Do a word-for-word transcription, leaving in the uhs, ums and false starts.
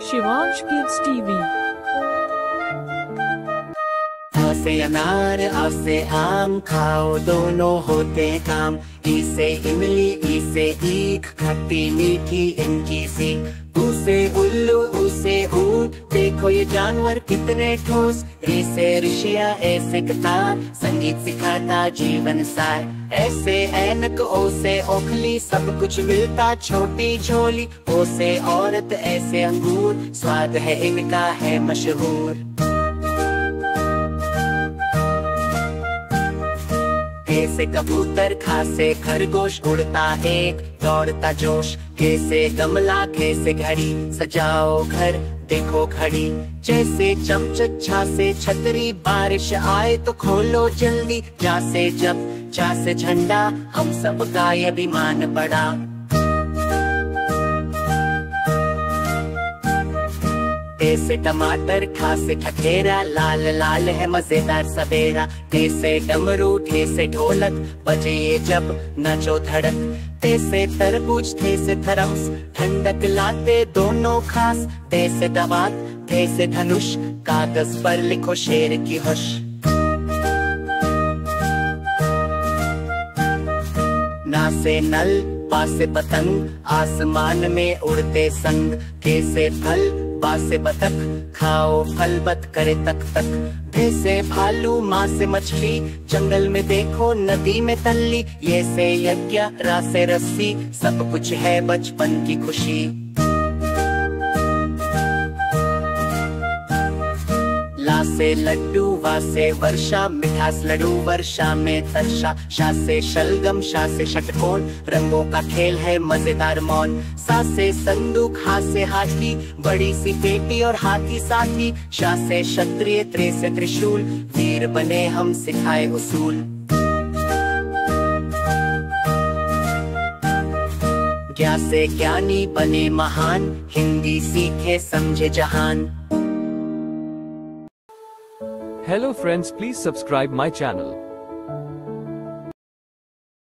Shivansh kids TV. आ से अनार आ से आम खाओ दोनों होते काम। ई से इमली ई से ईख खट्टी मीठी इनकी सीख। ऊ से उल्लू ऊ से ऊंट देखो ये जानवर कितने ठोस। ऋ से ऋषिया ए से कतार संगीत सिखाता जीवन सार। ऐसे ऐनक ओ से ओखली सब कुछ मिलता छोटी झोली। ओ से औरत ऐसे अंगूर स्वाद है इनका है मशहूर। खे से कबूतर खा से खरगोश उड़ता एक दौड़ता जोश। के से गमला खे से घड़ी सजाओ घर देखो घड़ी। जैसे चमचट छा से छतरी बारिश आए तो खोलो जल्दी। जा से जब जा से झंडा हम सब का ये अभिमान बड़ा। टे से टमाटर खा से ठठेरा लाल लाल है मजेदार सवेरा। टे से डमरू ठे से ढोलक बजे ये जब नचो धड़क। टे से तरबूज थे से थरम्स ठंडक लाते दोनों खास। टे से दवात थे से धनुष कागज पर लिखो शेर की होश। ना से नल पा से पतंग आसमान में उड़ते संग। के से फल बा से बतख खाओ फल बत करे तक तक। भे से भालू माँ से मछली जंगल में देखो नदी में तल्ली। ये से यज्ञ रा से रस्सी सब कुछ है बचपन की खुशी। ला से लड्डू वा से वर्षा मिठास लड्डू वर्षा में तरशा। शा से शलगम शा से षटकोण रंगों का खेल है मजेदार मौन। सा से संदूक हा से हाथी बड़ी सी पेटी और हाथी साथी। शा से क्षत्रिय त्रे से त्रिशूल वीर बने हम सिखाए उसूल। ज्ञा से ज्ञानी बने महान हिंदी सीखे समझे जहान। Hello friends, please subscribe my channel.